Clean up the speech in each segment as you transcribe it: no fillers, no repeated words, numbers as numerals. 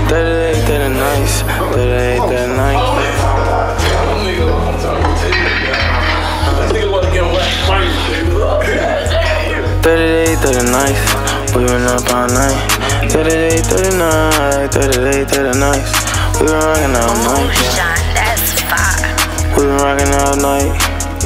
38, 30 nights. 38, 30 nights. 38, 30 nights. We been up all night. 38, 30 nights. 38, 30 nights. We been rockin' all night. We been rockin' all night.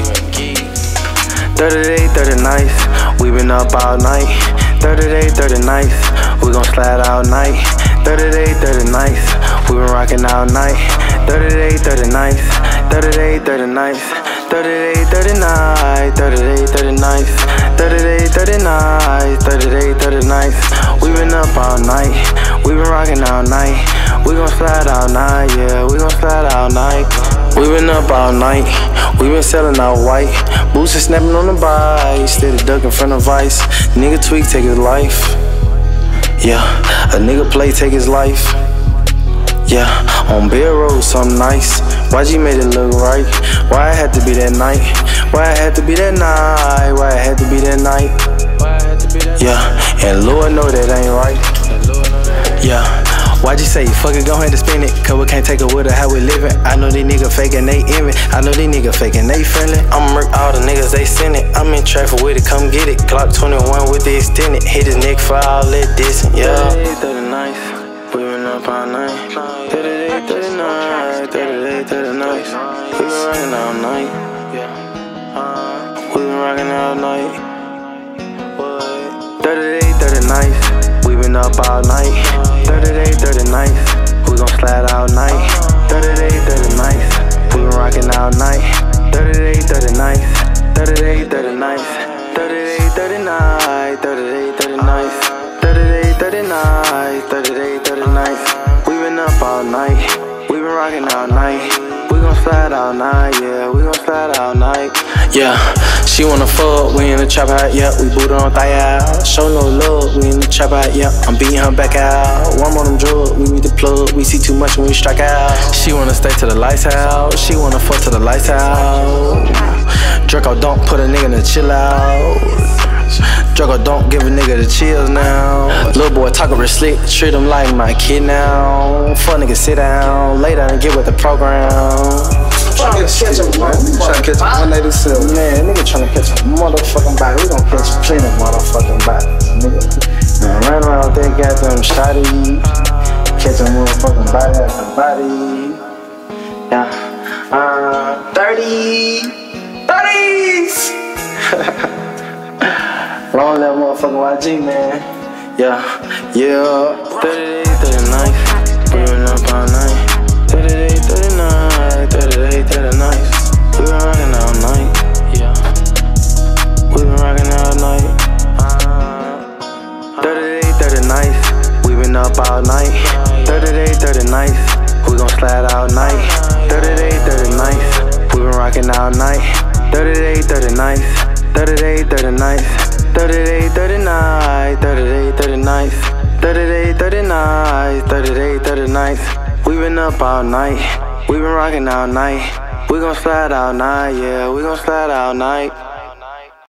38, 30 nights. We been up all night. 38, 30 nights. We gon' slide all night. 38, 30 nights. We been rockin' all night. 38, 30 nights. 38, 30 nights. 38, 30 nights. 38, 30 nights. 38, 30 nights. 38, 30 nights. We been up all night. We been rockin' all night. We gon' slide all night, yeah. We gon' slide all night. We been up all night. We been sellin' out white. Boots is snapping on the bike. Steady ducking from the vice. Nigga tweak, take his life. Yeah, a nigga play, take his life. Yeah, on Bear Road, something nice. YG made it look right. Why it had to be that night? Why it had to be that night? Why it had to be that night? Yeah, and Lord know that ain't right. Yeah, YG say, fuck it, go ahead and spin it. Cause we can't take it with her, how we living. I know these niggas faking, they envy. I know these niggas faking, they friendly. I'ma murk all the niggas, they send it. I'm in traffic with it, come get it. Glock 21 with the extended. Hit his neck for all that dissing, yeah. 38, 30 nights. We been up all night. 38, 30 nights. 38, 30 nights. We been rockin' all night. We been rockin' all night. 38, 30 nights. We been up all night. 38, 30 nights. We gon' slide all night. 38, 30 nights. We been rockin' all night. 38, 30 nights. 38, 30 nights. 38, 30 nights. 38, 30 nights. 38, 30 nights. 38, 30 nights. We been up all night. We been rockin' all night. We gon' slide all night, yeah. We gon' slide all night. Yeah, she wanna fuck, we in the trap out, yeah. We booted on thigh out. Show no love, we in the trap out, yeah. I'm beating her back out. One more them drugs, we need the plug. We see too much when we strike out. She wanna stay to the lights out. She wanna fuck to the lights out. Draco don't put a nigga in the chill out. Draco don't give a nigga the chills now. Little boy talkin' real slick, treat him like my kid now. Fuck nigga, sit down, lay down and get with the program. Tryna catch him, man. Tryna catch him 187. Man, nigga tryna catch a motherfucking body. We gon' catch plenty of motherfucking bodies, nigga. Man, run around with that goddamn shotty. Catch a motherfucking body after body. Yeah. 30. 30s! Long live motherfucking YG, man. Yeah. 38, 30 nights. We been up all night. 38, 30 nights. 38, 30 nights. We been rockin' all night. Yeah. We been rockin' all night. 38, 30 nights. We been up all night. 38, 30 nights. We gon' slide all night. 38, 30 nights. We been rockin' all night. 38, 30 nights. 38, 30 nights. 38, 30 nights. 38, 30 nights. 38, 30 nights. 38, 30 nights. We been up all night. We been rockin' all night. We gon' slide all night, yeah. We gon' slide all night.